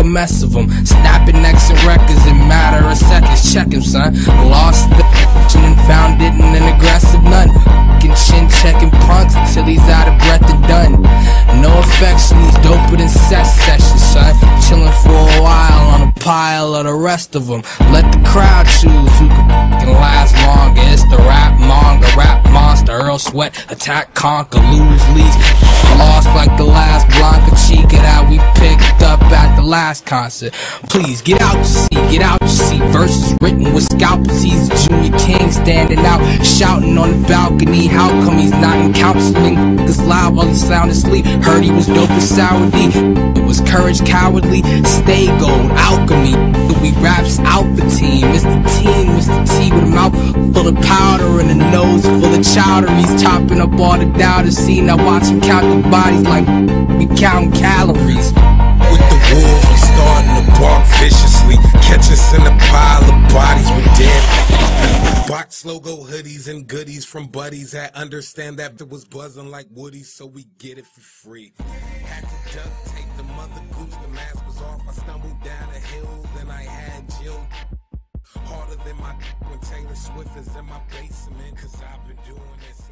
mess of them. Snapping necks and records in matter of seconds. Check him, son. Lost the and found it in an aggressive none. Chin checking punks till he's out of breath and done. No affection, he's doper than sex sessions, son. Chilling for a while on a pile of the rest of them. Let the crowd choose who can last longer. It's the rap manga, rap monster, Earl Sweat, attack, conquer, lose, least. Lost like the last Blanca Chica that we picked up at the last concert. Please get out to see, get out to see. Verses written with scalpels. He's a junior king standing out, shouting on the balcony. How come he's not in counseling? Cause loud while he sound asleep. Heard he was dope as sour D. It was courage, cowardly. Stay gold, alchemy. We raps alpha team. Mr. T with a mouth full of powder and a nose full of chowder. He's chopping up all the doubters. See, now watch him count the bodies like we counting calories. With the wolves, we starting to bark viciously. Catch us in a pile of bodies with dead box logo hoodies and goodies from buddies that understand that it was buzzing like Woody, so we get it for free. Had to duct tape the mother goose, the mask was off. I stumbled down a hill, then I had Jill. Harder than my when Taylor Swift is in my basement, cause I've been doing this.